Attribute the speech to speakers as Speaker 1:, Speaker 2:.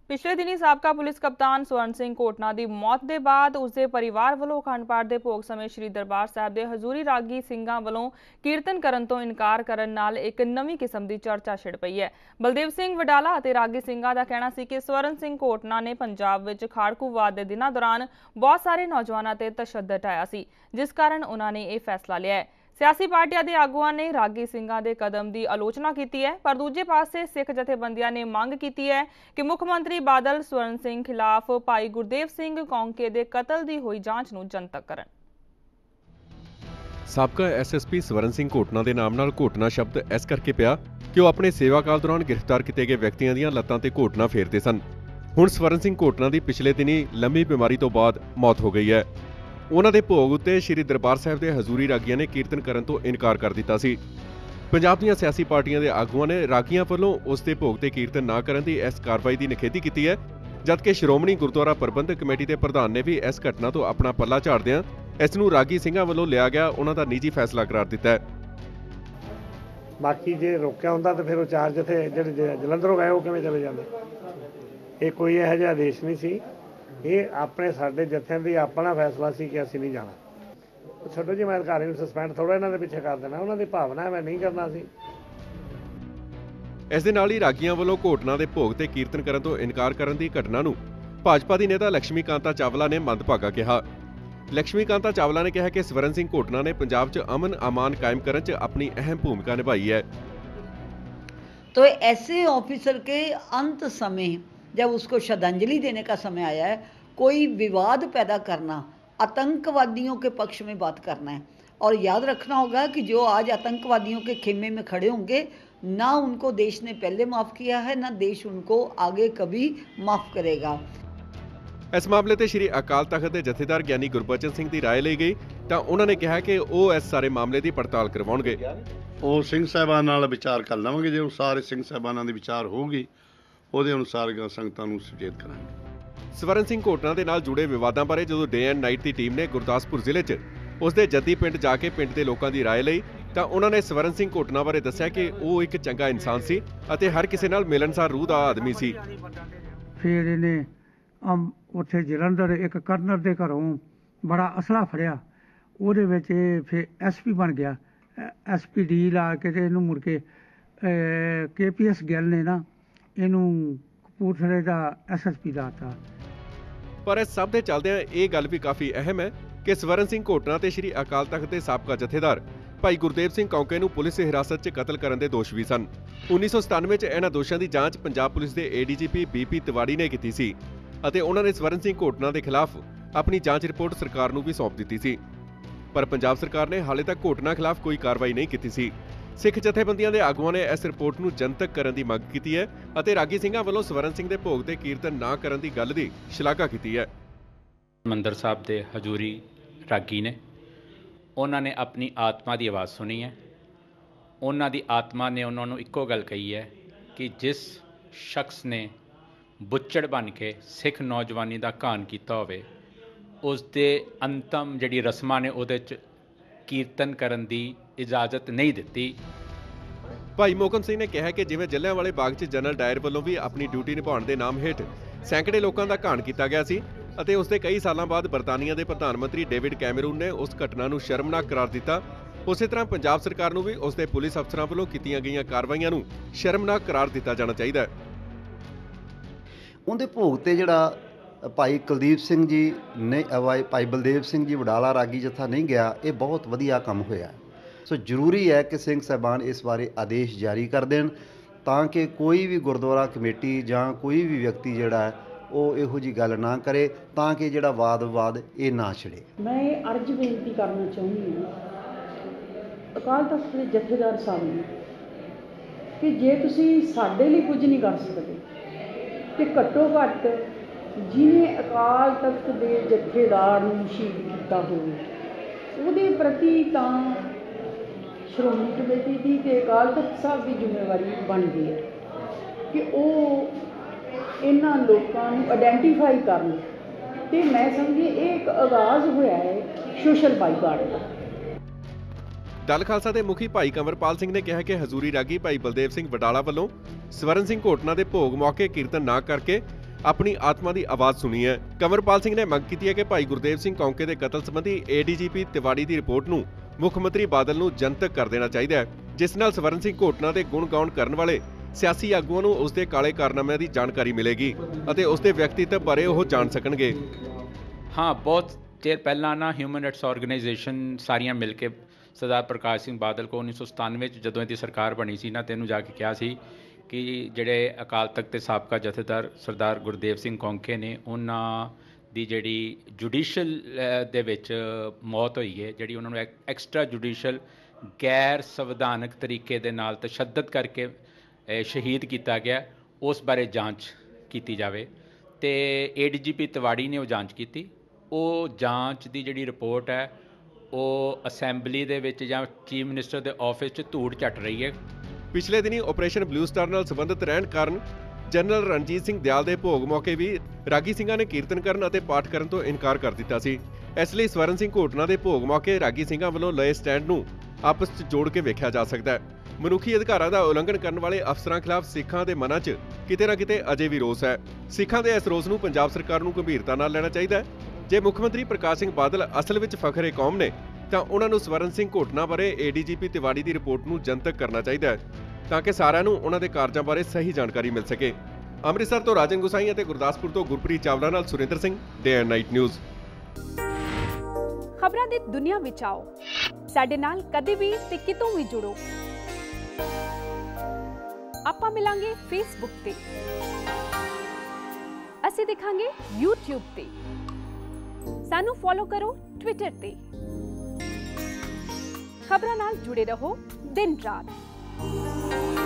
Speaker 1: ਪਿਛਲੇ ਦਿਨੀ ਸਾਬਕਾ ਪੁਲਿਸ ਕਪਤਾਨ ਸਵਰਨ ਸਿੰਘ ਕੋਟਨਾ ਦੀ ਮੌਤ ਦੇ ਬਾਅਦ ਉਸਦੇ ਪਰਿਵਾਰ ਵੱਲੋਂ ਅਖੰਡ ਪਾਠ ਦੇ ਭੋਗ ਸਮੇਂ ਸ੍ਰੀ ਦਰਬਾਰ ਸਾਹਿਬ ਦੇ ਹਜ਼ੂਰੀ ਰਾਗੀ ਸਿੰਘਾਂ ਵੱਲੋਂ ਕੀਰਤਨ ਕਰਨ ਤੋਂ ਇਨਕਾਰ ਕਰਨ ਨਾਲ ਇੱਕ ਨਵੀਂ ਕਿਸਮ ਦੀ ਚਰਚਾ ਛਿੜ ਪਈ ਹੈ। ਬਲਦੇਵ ਸਿੰਘ ਵਡਾਲਾ ਅਤੇ ਰਾਗੀ ਸਿੰਘਾਂ ਦਾ ਕਹਿਣਾ ਸੀ ਕਿ ਸਵਰਨ ਸਿੰਘ ਕੋਟਨਾ ਨੇ ਪੰਜਾਬ ਵਿੱਚ ਖਾੜਕੂਵਾਦ ਦੇ ਦਿਨਾਂ ਦੌਰਾਨ ਬਹੁਤ ਸਾਰੇ ਨੌਜਵਾਨਾਂ ਤੇ ਤਸ਼ੱਦਦ ਢਾਇਆ ਸੀ, ਜਿਸ ਕਾਰਨ ਉਹਨਾਂ ਨੇ ਇਹ ਫੈਸਲਾ ਲਿਆ ਹੈ। सियासी पार्टियां के आगुआं ने रागी ਸਿੰਘਾਂ ਦੇ कदम की आलोचना की है, पर दूजे पासे सिख जथेबंदियां ने मंग की है कि मुख्यमंत्री बादल स्वर्ण सिंह खिलाफ भाई गुरदेव सिंह कौंके के कतल की हुई जांच नूं जनतक करन।
Speaker 2: साबका SSP स्वर्ण सिंह कोटना के नाम नाल घोटना शब्द इस करके पिया कि वह अपने सेवा काल दौरान गिरफ्तार किए गए व्यक्तियों दी लत्तां ते घोटना फेरते सन। हुण स्वर्ण सिंह कोटना की पिछले दिनी लंबी बीमारी तो बाद मौत हो गई है। उन्हां दे भोग उत्ते श्री दरबार साहिब के हजूरी रागियां ने कीर्तन करन तो इनकार कर दिता सी। पंजाब दीआं सियासी पार्टियां के आगुआं ने रागियां वल्लों उस दे भोग ते कीर्तन ना करन दी इस कार्रवाई की निखेधी की है, जबकि श्रोमणी गुरुद्वारा प्रबंधक कमेटी के प्रधान ने भी इस घटना तो अपना पल्ला झाड़दिआं इस नूं रागी ਸਿੰਘਾਂ ਵੱਲੋਂ लिया गया उन्हां दा निजी फैसला करार दिता है।
Speaker 3: बाकी जे रोकिया हुंदा तो फिर चार जथे जिहड़े जलंधरों गए वो किवें चले जांदे। ये कोई इहो जिहा आदेश नहीं सी, ये अपने साडे जत्थिਆਂ ਦੀ ਆਪਣਾ फैसला सी कि ਅਸੀਂ नहीं जाना। छोटो जी मैं अधिकारी ਨੂੰ सस्पेंड थोड़ा इन्हां दे पिछे कर देना, उन्हां दी भावना मैं नहीं करना सी।
Speaker 2: इस दे नाल ही रागियां ਵੱਲੋਂ ਘੋਟਨਾ ਦੇ ਭੋਗ ਤੇ ਕੀਰਤਨ ਕਰਨ ਤੋਂ ਇਨਕਾਰ ਕਰਨ ਦੀ ਘਟਨਾ ਨੂੰ ਭਾਜਪਾ ਦੀ ਨੇਤਾ ਲక్ష్ਮੀ ਕਾਂਤਾ ਚਾਵਲਾ ਨੇ ਮੰਦਭਾਗਾ ਕਿਹਾ। ਲక్ష్ਮੀ ਕਾਂਤਾ ਚਾਵਲਾ ਨੇ ਕਿਹਾ ਕਿ ਸਵਰਨ ਸਿੰਘ ਘੋਟਨਾ ਨੇ ਪੰਜਾਬ 'ਚ ਅਮਨ ਅਮਾਨ ਕਾਇਮ ਕਰਨ 'ਚ ਆਪਣੀ ਅਹਿਮ ਭੂਮਿਕਾ ਨਿਭਾਈ है।
Speaker 4: तो ऐसे ऑफिसर के अंत समय जब उसको श्रद्धांजलि देने का समय आया है, कोई विवाद पैदा करना, आतंकवादियों के पक्ष में बात करना है। और याद रखना होगा कि जो आज आतंकवादियों के खेमे में खड़े होंगे, ना उनको देश ने पहले माफ़ किया है, ना देश उनको आगे कभी माफ़ करेगा।
Speaker 2: इस मामले ते श्री अकाल तख्त के जथेदार ज्ञानी गुरबचन सिंह की राय ली गई तो उन्होंने कहा कि वो इस सारे मामले की पड़ताल करवाउणगे।
Speaker 5: ਉਹ ਸਿੰਘ ਸਾਹਿਬਾਨ ਨਾਲ ਵਿਚਾਰ ਕਰ ਲਵਾਂਗੇ, ਜੇ ਉਹ ਸਾਰੇ ਸਿੰਘ ਸਾਹਿਬਾਨਾਂ ਦੀ ਵਿਚਾਰ ਹੋਊਗੀ ਉਹਦੇ ਅਨੁਸਾਰ ਸੰਗਤਾਂ ਨੂੰ ਸੁਚੇਤ ਕਰਾਂਗੇ।
Speaker 2: ਸਵਰਨ ਸਿੰਘ ਘੋਟਨਾ ਦੇ ਨਾਲ ਜੁੜੇ ਵਿਵਾਦਾਂ ਬਾਰੇ ਜਦੋਂ ਡੇ ਐਂਡ ਨਾਈਟ ਦੀ ਟੀਮ ਨੇ ਗੁਰਦਾਸਪੁਰ ਜ਼ਿਲ੍ਹੇ 'ਚ ਉਸਦੇ ਜੱਦੀ ਪਿੰਡ ਜਾ ਕੇ ਪਿੰਡ ਦੇ ਲੋਕਾਂ ਦੀ ਰਾਏ ਲਈ ਤਾਂ ਉਹਨਾਂ ਨੇ ਸਵਰਨ ਸਿੰਘ ਘੋਟਨਾ ਬਾਰੇ ਦੱਸਿਆ ਕਿ ਉਹ ਇੱਕ ਚੰਗਾ ਇਨਸਾਨ ਸੀ ਅਤੇ ਹਰ ਕਿਸੇ ਨਾਲ ਮਿਲਣਸਾਰ ਰੂਹ ਦਾ ਆਦਮੀ ਸੀ।
Speaker 6: ਫਿਰ ਇਹਨੇ ਉੱਥੇ ਜਲੰਧਰ ਇੱਕ ਕਰਨਲ ਦੇ ਘਰੋਂ ਬੜਾ ਅਸਲਾ ਫੜਿਆ, ਉਹਦੇ ਵਿੱਚ ਇਹ ਫਿਰ SP ਬਣ ਗਿਆ। SPD ਲਾ ਕੇ ਤੇ ਇਹਨੂੰ ਮੁੜ ਕੇ KPS ਗਿੱਲ ਨੇ ਨਾ ਇਹਨੂੰ ਕਪੂਰਥਲੇ ਦਾ SSP ਲਾਤਾ।
Speaker 2: ਪਰ ਇਸ ਸਭ ਦੇ ਚੱਲਦਿਆਂ ਇਹ ਗੱਲ ਵੀ ਕਾਫੀ ਅਹਿਮ ਹੈ ਕਿ ਸਵਰਨ ਸਿੰਘ ਘੋਟਨਾ ਤੇ ਸ਼੍ਰੀ ਅਕਾਲ ਤਖਤ ਦੇ ਸਾਬਕਾ ਜਥੇਦਾਰ ਭਾਈ ਗੁਰਦੇਵ ਸਿੰਘ ਕੌਂਕੇ ਨੂੰ ਪੁਲਿਸ ਹਿਰਾਸਤ 'ਚ ਕਤਲ ਕਰਨ ਦੇ ਦੋਸ਼ ਵੀ ਸਨ। 1997 'ਚ ਇਹਨਾਂ ਦੋਸ਼ਾਂ ਦੀ ਜਾਂਚ ਪੰਜਾਬ ਪੁਲਿਸ ਦੇ ADGP BP ਤਿਵਾੜੀ ਨੇ ਕੀਤੀ ਸੀ ਅਤੇ ਉਹਨਾਂ ਨੇ ਸਵਰਨ ਸਿੰਘ ਘੋਟਨਾ ਦੇ ਖਿਲਾਫ ਆਪਣੀ ਜਾਂਚ ਰਿਪੋਰਟ ਸਰਕਾਰ ਨੂੰ ਵੀ ਸੌਂਪ ਦਿੱਤੀ ਸੀ। ਪਰ ਪੰਜਾਬ ਸਰਕਾਰ ਨੇ ਹਾਲੇ ਤੱਕ ਘੋਟਨਾ ਖਿਲਾਫ ਕੋਈ ਕਾਰਵਾਈ ਨਹੀਂ ਕੀਤੀ ਸੀ। ਸਿੱਖ ਜਥੇਬੰਦੀਆਂ ਦੇ ਆਗੂਆਂ ਨੇ ਇਸ ਰਿਪੋਰਟ ਨੂੰ ਜਨਤਕ ਕਰਨ ਦੀ ਮੰਗ ਕੀਤੀ ਹੈ ਅਤੇ ਰਾਗੀ ਸਿੰਘਾਂ ਵੱਲੋਂ ਸਵਰਨ ਸਿੰਘ ਦੇ ਭੋਗ ਤੇ ਕੀਰਤਨ ਨਾ ਕਰਨ ਦੀ ਗੱਲ ਦੀ ਸ਼ਲਾਘਾ ਕੀਤੀ ਹੈ।
Speaker 7: ਮੰਦਰ ਸਾਹਿਬ ਦੇ ਹਜ਼ੂਰੀ ਰਾਗੀ ਨੇ ਉਹਨਾਂ ਨੇ ਆਪਣੀ ਆਤਮਾ ਦੀ ਆਵਾਜ਼ ਸੁਣੀ ਹੈ। ਉਹਨਾਂ ਦੀ ਆਤਮਾ ਨੇ ਉਹਨਾਂ ਨੂੰ ਇੱਕੋ ਗੱਲ ਕਹੀ ਹੈ ਕਿ ਜਿਸ ਸ਼ਖਸ ਨੇ ਬੁੱਚੜ ਬਣ ਕੇ ਸਿੱਖ ਨੌਜਵਾਨੀ ਦਾ ਘਾਣ ਕੀਤਾ ਹੋਵੇ, ਉਸ ਦੇ ਅੰਤਮ ਜਿਹੜੀ ਰਸਮਾਂ ਨੇ ਉਹਦੇ 'ਚ ਕੀਰਤਨ ਕਰਨ ਦੀ ਇਜਾਜ਼ਤ ਨਹੀਂ ਦਿੱਤੀ।
Speaker 2: ਭਾਈ ਮੋਹਕਮ ਸਿੰਘ ਨੇ ਕਿਹਾ ਕਿ ਜਿਵੇਂ ਜਲਿਆਂਵਾਲੇ ਬਾਗ 'ਚ ਜਨਰਲ ਡਾਇਰ ਵੱਲੋਂ ਵੀ ਆਪਣੀ ਡਿਊਟੀ ਨਿਭਾਉਣ ਦੇ ਨਾਮ ਹੇਠ ਸੈਂਕੜੇ ਲੋਕਾਂ ਦਾ ਘਾਣ ਕੀਤਾ ਗਿਆ ਸੀ ਅਤੇ ਉਸ ਦੇ ਕਈ ਸਾਲਾਂ ਬਾਅਦ ਬਰਤਾਨੀਆ ਦੇ ਪ੍ਰਧਾਨ ਮੰਤਰੀ ਡੇਵਿਡ ਕੈਮਰੂਨ ਨੇ ਉਸ ਘਟਨਾ ਨੂੰ ਸ਼ਰਮਨਾਕ ਕਰਾਰ ਦਿੱਤਾ, ਉਸੇ ਤਰ੍ਹਾਂ ਪੰਜਾਬ ਸਰਕਾਰ ਨੂੰ ਵੀ ਉਸ ਦੇ ਪੁਲਿਸ ਅਫਸਰਾਂ ਵੱਲੋਂ ਕੀਤੀਆਂ ਗਈਆਂ ਕਾਰਵਾਈਆਂ ਨੂੰ ਸ਼ਰਮਨਾਕ ਕਰਾਰ ਦਿੱਤਾ ਜਾਣਾ ਚਾਹੀਦਾ ਹੈ।
Speaker 8: ਉਹਦੇ ਭੋਗ ਤੇ ਜਿਹੜਾ ਭਾਈ ਕੁਲਦੀਪ ਸਿੰਘ ਜੀ ਨੇ ਭਾਈ ਬਲਦੇਵ ਸਿੰਘ ਜੀ ਵਡਾਲਾ ਰਾਗੀ ਜਥਾ ਨਹੀਂ ਗਿਆ, ਇਹ ਬਹੁਤ ਵਧੀਆ ਕੰਮ ਹੋਇਆ। ਸੋ ਜ਼ਰੂਰੀ ਹੈ ਕਿ ਸਿੰਘ ਸਾਹਿਬਾਨ ਇਸ ਬਾਰੇ ਆਦੇਸ਼ ਜਾਰੀ ਕਰ ਦੇਣ ਤਾਂ ਕਿ ਕੋਈ ਵੀ ਗੁਰਦੁਆਰਾ ਕਮੇਟੀ ਜਾਂ ਕੋਈ ਵੀ ਵਿਅਕਤੀ ਜਿਹੜਾ ਹੈ ਉਹ ਇਹੋ ਜਿਹੀ ਗੱਲ ਨਾ ਕਰੇ, ਤਾਂ ਕਿ ਜਿਹੜਾ ਵਾਦ ਵਿਵਾਦ ਇਹ ਨਾ ਛਿੜੇ।
Speaker 9: ਮੈਂ ਇਹ ਅਰਜ਼ ਬੇਨਤੀ ਕਰਨਾ ਚਾਹੁੰਦੀ ਹਾਂ ਅਕਾਲ ਤਖਤ ਦੇ ਜਥੇਦਾਰ ਸਾਹਿਬ ਨੂੰ ਕਿ ਜੇ ਤੁਸੀਂ ਸਾਡੇ ਲਈ ਕੁਝ ਨਹੀਂ ਕਰ ਸਕਦੇ ਤੇ ਘੱਟੋ ਘੱਟ ਜਿਹਨੇ ਅਕਾਲ ਤਖਤ ਦੇ ਜਥੇਦਾਰ ਨੂੰ ਸ਼ਹੀਦ ਕੀਤਾ ਹੋਵੇ ਉਹਦੇ ਪ੍ਰਤੀ ਤਾਂ ਸ਼੍ਰੋਮਣੀ ਕਮੇਟੀ ਦੀ ਤੇ ਅਕਾਲ ਤਖਤ ਸਾਹਿਬ ਦੀ ਜ਼ਿੰਮੇਵਾਰੀ ਬਣਦੀ ਹੈ ਕਿ ਉਹ ਇਹਨਾਂ ਲੋਕਾਂ ਨੂੰ ਆਇਡੈਂਟੀਫਾਈ ਕਰਨ ਤੇ ਮੈਂ ਸਮਝੀ ਇਹ ਇੱਕ ਆਗਾਜ਼ ਹੋਇਆ ਹੈ ਸੋਸ਼ਲ ਬਾਈਕਾਟ ਦਾ।
Speaker 2: ਦਲ ਖਾਲਸਾ ਦੇ ਮੁਖੀ ਭਾਈ ਕੰਵਰਪਾਲ ਸਿੰਘ ਨੇ ਕਿਹਾ ਕਿ ਹਜ਼ੂਰੀ ਰਾਗੀ ਭਾਈ ਬਲਦੇਵ ਸਿੰਘ ਵਡਾਲਾ ਵੱਲੋਂ ਸਵਰਨ ਸਿੰਘ ਘੋਟਨਾ ਦੇ ਭੋਗ ਮੌਕੇ ਕੀਰਤਨ ਨਾ ਕਰਕੇ ਆਪਣੀ ਆਤਮਾ ਦੀ ਆਵਾਜ਼ ਸੁਣੀ ਹੈ। ਕੰਵਰਪਾਲ ਸਿੰਘ ਨੇ ਮੰਗ ਕੀਤੀ ਹੈ ਕਿ ਭਾਈ ਗੁਰਦੇਵ ਸਿੰਘ ਕੌਂਕੇ ਦੇ ਕਤਲ ਸੰਬੰਧੀ ADGP ਤਿਵਾੜੀ ਦੀ ਰਿਪੋਰਟ ਨੂੰ ਮੁੱਖ ਮੰਤਰੀ ਬਾਦਲ ਨੂੰ ਜਨਤਕ ਕਰ ਦੇਣਾ ਚਾਹੀਦਾ ਹੈ, ਜਿਸ ਨਾਲ ਸਵਰਨ ਸਿੰਘ ਘੋਟਨਾ ਦੇ ਗੁਣ ਗਾਉਣ ਕਰਨ ਵਾਲੇ ਸਿਆਸੀ ਆਗੂਆਂ ਨੂੰ ਉਸ ਦੇ ਕਾਲੇ ਕਾਰਨਾਮਿਆਂ ਦੀ ਜਾਣਕਾਰੀ ਮਿਲੇਗੀ ਅਤੇ ਉਸ ਦੇ ਵਿਅਕਤੀਤਵ ਬਾਰੇ ਉਹ ਜਾਣ ਸਕਣਗੇ।
Speaker 7: हाँ, बहुत चेर पहला ना ह्यूमन राइट्स ऑर्गेनाइजेशन सारियां मिल के सरदार प्रकाश सिंह बादल को 1997 ਜਦੋਂ ਇਹਦੀ ਸਰਕਾਰ ਬਣੀ ਸੀ ਨਾ ਤੈਨੂੰ ਜਾ ਕੇ ਕਿਹਾ ਸੀ ਕਿ ਜਿਹੜੇ ਅਕਾਲ ਤਖਤ ਦੇ ਸਾਬਕਾ ਜਥੇਦਾਰ ਸਰਦਾਰ ਗੁਰਦੇਵ ਸਿੰਘ ਕੌਂਕੇ ਨੇ ਉਹਨਾਂ ਦੀ ਜਿਹੜੀ ਜੁਡੀਸ਼ੀਅਲ ਦੇ ਵਿੱਚ ਮੌਤ ਹੋਈ ਹੈ, ਜਿਹੜੀ ਉਹਨਾਂ ਨੂੰ ਐਕਸਟਰਾ ਜੁਡੀਸ਼ੀਅਲ ਗੈਰ ਸੰਵਿਧਾਨਕ ਤਰੀਕੇ ਦੇ ਨਾਲ ਤਸ਼ੱਦਦ ਕਰਕੇ ਸ਼ਹੀਦ ਕੀਤਾ ਗਿਆ, ਉਸ ਬਾਰੇ ਜਾਂਚ ਕੀਤੀ ਜਾਵੇ। ਤੇ ADGP ਤਿਵਾੜੀ ਨੇ ਉਹ ਜਾਂਚ ਕੀਤੀ। ਉਹ ਜਾਂਚ ਦੀ ਜਿਹੜੀ ਰਿਪੋਰਟ ਹੈ ਉਹ ਅਸੈਂਬਲੀ ਦੇ ਵਿੱਚ ਜਾਂ ਚੀਫ ਮਿਨਿਸਟਰ ਦੇ ਆਫਿਸ 'ਚ ਧੂੜ ਚੱਟ ਰਹੀ ਹੈ।
Speaker 2: ਪਿਛਲੇ ਦਿਨੀ ਆਪਰੇਸ਼ਨ ਬਲੂ ਸਟਾਰ ਨਾਲ ਸੰਬੰਧਿਤ ਰਹਿਣ ਕਾਰਨ ਜਨਰਲ ਰਣਜੀਤ ਸਿੰਘ ਦਿਆਲ ਦੇ ਭੋਗ ਮੌਕੇ ਵੀ ਰਾਗੀ ਸਿੰਘਾਂ ਨੇ ਕੀਰਤਨ ਕਰਨ ਅਤੇ ਪਾਠ ਕਰਨ ਤੋਂ ਇਨਕਾਰ ਕਰ ਦਿੱਤਾ ਸੀ। ਇਸ ਲਈ ਸਵਰਨ ਸਿੰਘ ਘੋਟਨਾ ਦੇ ਭੋਗ ਮੌਕੇ ਰਾਗੀ ਸਿੰਘਾਂ ਵੱਲੋਂ ਲਏ ਸਟੈਂਡ ਨੂੰ ਆਪਸ 'ਚ ਜੋੜ ਕੇ ਵੇਖਿਆ ਜਾ ਸਕਦਾ ਹੈ। ਮਨੁੱਖੀ ਅਧਿਕਾਰਾਂ ਦਾ ਉਲੰਘਣ ਕਰਨ ਵਾਲੇ ਅਫਸਰਾਂ ਖਿਲਾਫ ਸਿੱਖਾਂ ਦੇ ਮਨਾਂ 'ਚ ਕਿਤੇ ਨਾ ਕਿਤੇ ਅਜੇ ਵੀ ਰੋਸ ਹੈ। ਸਿੱਖਾਂ ਦੇ ਇਸ ਰੋਸ ਨੂੰ ਪੰਜਾਬ ਸਰਕਾਰ ਨੂੰ ਗੰਭੀਰਤਾ ਨਾਲ ਲੈਣਾ ਚਾਹੀਦਾ ਹੈ। ਜੇ ਮੁੱਖ ਮੰਤਰੀ ਪ੍ਰਕਾਸ਼ ਸਿੰਘ ਬਾਦਲ ਅਸਲ ਵਿੱਚ ਫਖਰੇ ਕੌਮ ਨੇ ਤਾਂ ਉਹਨਾਂ ਨੂੰ ਸਵਰਨ ਸਿੰਘ ਘੋਟਨਾ ਬਾਰੇ ADGP ਤਿਵਾੜੀ ਦੀ ਰਿਪੋਰਟ ਨੂੰ ਜਨਤਕ ਕਰਨਾ ਚਾਹੀਦਾ ਹੈ ਤਾਂ ਕਿ ਸਾਰਿਆਂ ਨੂੰ ਉਹਨਾਂ ਦੇ ਕਾਰਜਾਂ ਬਾਰੇ ਸਹੀ ਜਾਣਕਾਰੀ ਮਿਲ ਸਕੇ। ਅੰਮ੍ਰਿਤਸਰ ਤੋਂ ਰਾਜਨ ਗੁਸਾਈ ਅਤੇ ਗੁਰਦਾਸਪੁਰ ਤੋਂ ਗੁਰਪ੍ਰੀਤ ਚਾਵਲਾ ਨਾਲ Surinder Singh, day and night news.
Speaker 10: ਖਬਰਾਂ ਦੀ ਦੁਨੀਆ ਵਿੱਚ ਆਓ, ਸਾਡੇ ਨਾਲ ਕਦੇ ਵੀ ਤੇ ਕਿਤੋਂ ਵੀ ਜੁੜੋ। ਆਪਾਂ ਮਿਲਾਂਗੇ ਫੇਸਬੁੱਕ ਤੇ, ਅਸੀਂ ਦਿਖਾਂਗੇ YouTube ਤੇ, ਸਾਨੂੰ ਫੋਲੋ ਕਰੋ ਟਵਿੱਟਰ ਤੇ। ਖਬਰਾਂ ਨਾਲ ਜੁੜੇ ਰਹੋ ਦਿਨ ਰਾਤ।